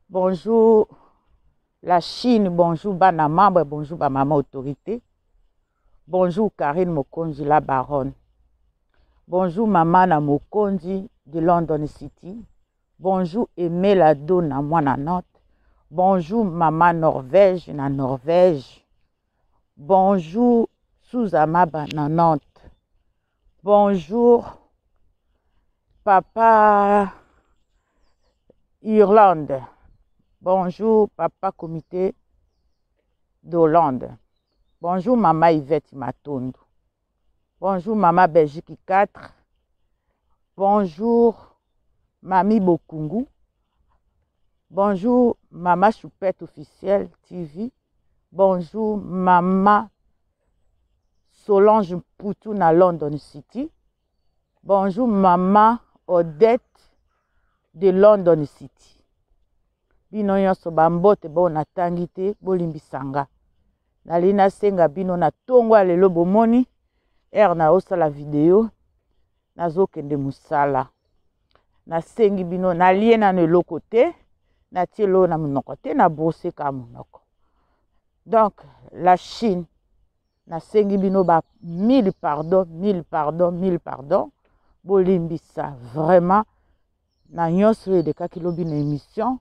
Bonjour la Chine, bonjour Bana membre, bonjour ba maman autorité. Bonjour Karine Mokonzi la baronne. Bonjour maman na Mokonzi de London City. Bonjour Aimé la Dona Mwana Note. Bonjour maman Norvège na Norvège. Bonjour Suzamaba na Nantes. Bonjour papa Irlande. Bonjour papa comité d'Hollande. Bonjour maman Yvette Matondo. Bonjour maman Belgique 4. Bonjour mamie Bokungu. Bonjour maman Choupette officielle TV. Bonjour maman Solange Poutou na London City. Bonjour maman Odette de London City. Bino nyonso bambote bo natangi te bolimbisanga. Nali nasenga bino na tongwa lelo bomoni na osala video nazokende musala. Nasengi bino nalie na eloko te natie lo na monoko te na brosser ka monoko. Donc la Chine nasengi bino ba mille pardon bolimbisa vraiment na nyonso edekaki lobi na émission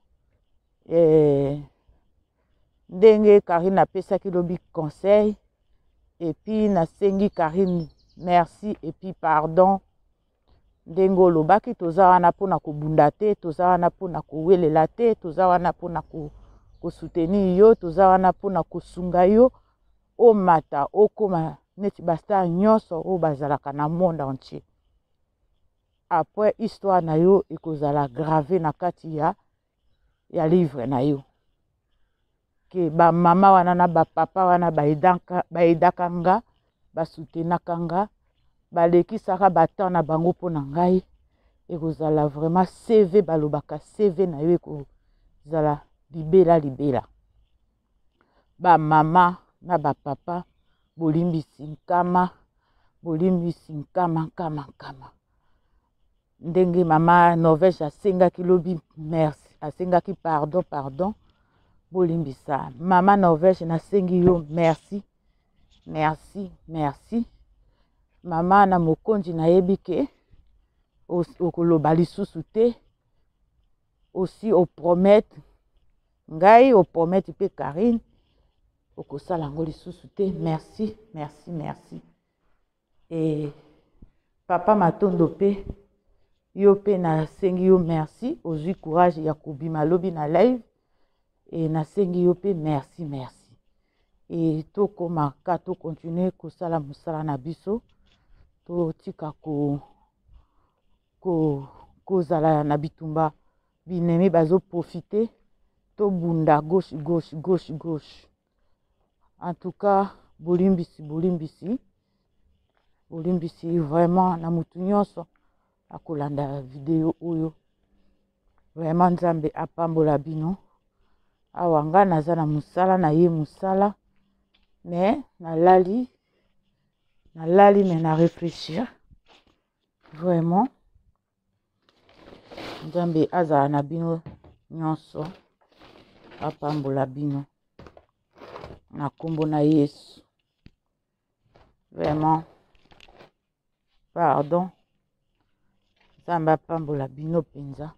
ndenge Karine apesaki lobi conseil et puis nasengi Karine merci et puis pardon ndenge olobaki toza wana mpona kobunda te, toza wana mpona kowelela te, toza wana mpona kosoutenir yo, toza wana mpona kosunga yo omata okoma neti bastar nyonso oyo bazalaka na monde entier. Après histoire na yo ekozala grave na kati ya livre na yo. Ke ba mama wana na ba papa wana baedaka nga, basoutenaka nga, balekisaka batemps na bango mpona ngai. Ekozala vraiment CV balobaka CV na yo ekozala libela. Ba mama na ba papa bolimbisi nkama, nkama. Ndenge mama Norvège asengaki lobi merci, asengaki pardon bolimbisa. Mama Norvège nasengi yo merci. Mama na Mokonzi nayebi ke okoloba lisusu te, aussi opromette ngai, opromette pe Karine okosala ngo lisusu te. Merci. Et papa Matondo pe yo pe nasengi yo merci, ozwi courage ya kobima lobi na live et nasengi yo pe merci. Et tokomaka to continuer kosala mosala na biso, totika kozala na bitumba binemi bazo profiter, tobunda gauche. En tout cas bolimbisi vraiment na mutu nyonso akolanda video oyo. Vraiment Nzambe apambola bino. Awa nga naza na musala na ye musala, mais nalali mais na réfléchir. Vraiment Nzambe azala na bino nyonso, apambola bino na kombo na Yesu. Vraiment pardon, Nzambe apambola bino penza.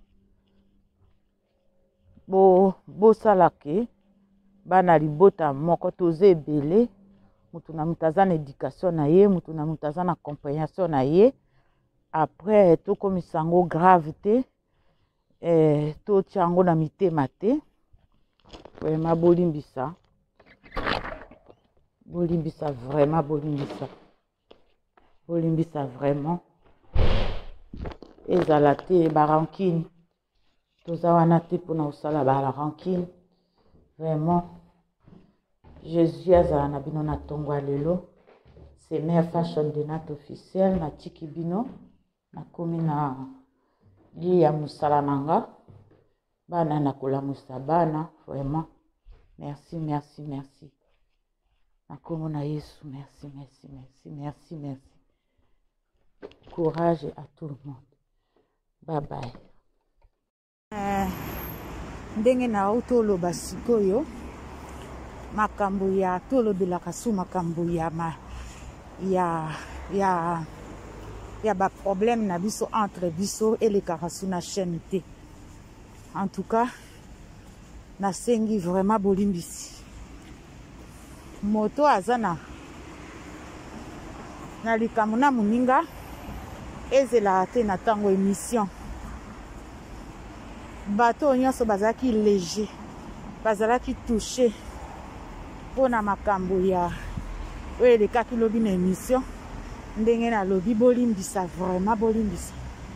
Bosalake bana libota moko toza ebele, mutu na mutu aza na éducation na ye, mutu na mutu aza na compréhension na ye. Après tokomisa yango grave te, totia yango na mitema te. Vraiment bolimbisa vraiment bolimbisa vraiment. Ezala te ba rancune, toza wana te mpona kosala ba rancune. Vraiment Jésus azala na bino na tongwa lelo. C'est mère fashion de notre officiel na tiki bino na komi na ya musala nanga bana na kolamusa bana. Vraiment merci na komi na Yesu. Merci. Courage à tout le monde. Bye bye. ndenge na toloba sikoyo makambo ya tolobelaka su makambo ya ba problème na biso entre biso elekaka su na chaîne te. En tout cas nasengi vraiment bolimbisi moto azana na likambo na moninga ezela te na tango émission bato nyonso bazalaki léger bazalaki touché pona makambo ya oyo elekaki lobi na émission ndenge na lobi bolimbisa vraiment bolimbisa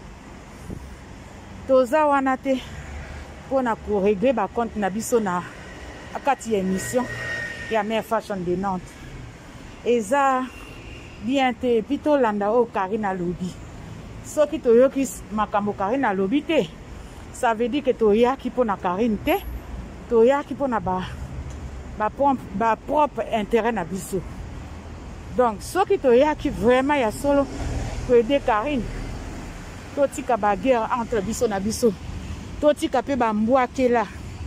toza wana te pona koregle bacompte na biso na kati ya émission ya Mère Fashion de Nantes eza bien te epi tolanda oyo Karine alobi soki toyoki makambo Karine alobi te ça veut dire que toyaki mpona Karine te toyaki mpona ba propre intérêt na biso. Donc soki toyaki vraiment ya solo pour aider Karine totika ba guerre entre biso na biso totika pe bambwakela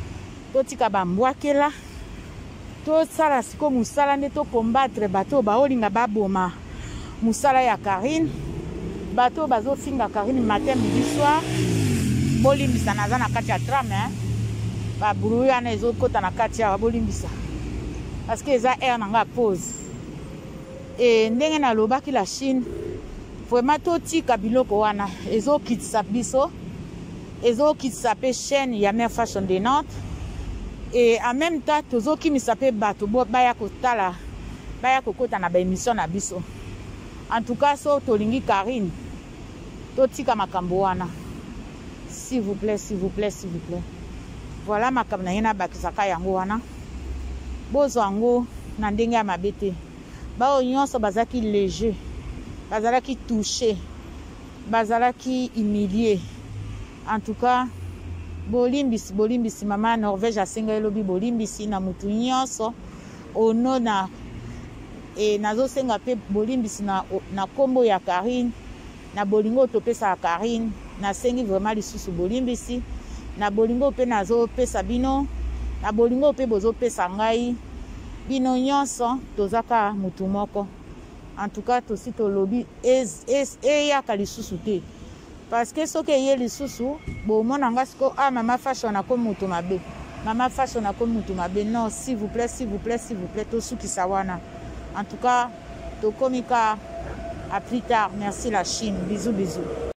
tosala siko musala nde tocombattre bato baolinga baboma musala ya Karine bato bazofinga Karine matin midi soir bolimbisa naza na kati ya trame babulu yana ezokota na kati ya bolimbisa parce que eza air nanga pause et ndenge nalobaki la Chine vraiment totika biloko wana ezokitisa biso ezokitisa pe chaîne ya Mère Fashion de Nantes et en même temps tozokimisa pe bato baya kotala baya kokota na baémission na biso. En tout cas so tolingi Karine totika makambo wana s'il vous plaît voilà makambo na yena bakisaka yango wana bozwa yango na ndenge ya mabe te bao nyonso bazalaki léger bazalaki touché bazalaki humilié. En tout cas bolimbisi mama Norvège asenga elobi bolimbisi na mutu nyonso onona e nazosenga pe bolimbisi na kombo ya Karine na bolingo topesa ya Karine nasengi vraiment lisusu bolimbisi na bolingo pe nazopesa bino na bolingo pe bozopesa ngai bino nyonso tozaka mutu moko. En tout cas tosi tolobi eyaka lisusu te parce que soki eye lisusu bomona nga siko Mama Fashion ako mutu mabe Mama Fashion ako mutu mabe non s'il vous plaît tosukisa wana. En tout cas tokomika à plus tard. Merci la Chine, bisous